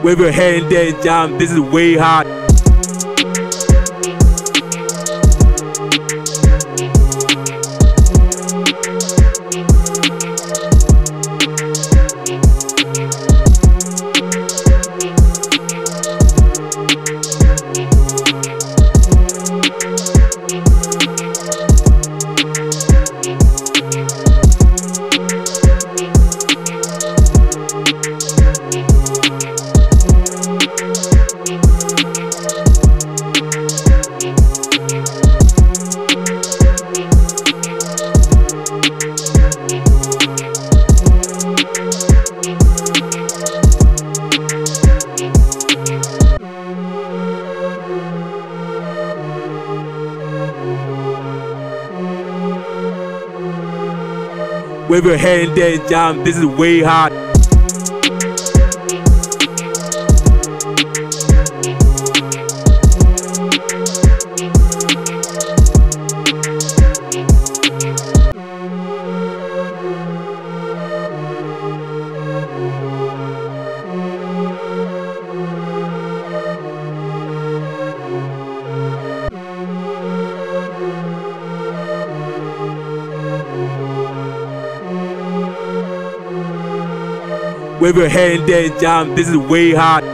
Wave your hand and jump, this is way hot. Wave your hand and jump, this is way hot. Wave your hand and jump, this is way hot.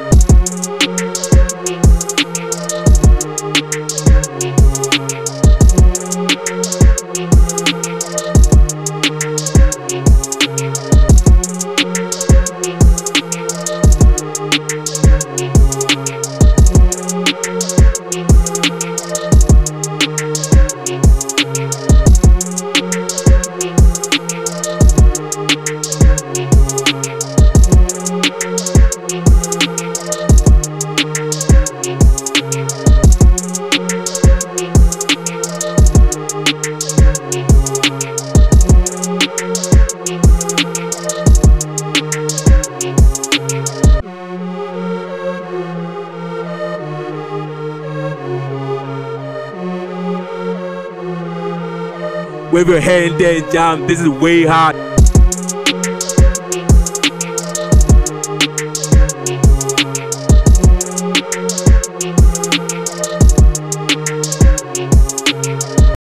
Wave your hand and jump, this is way hot.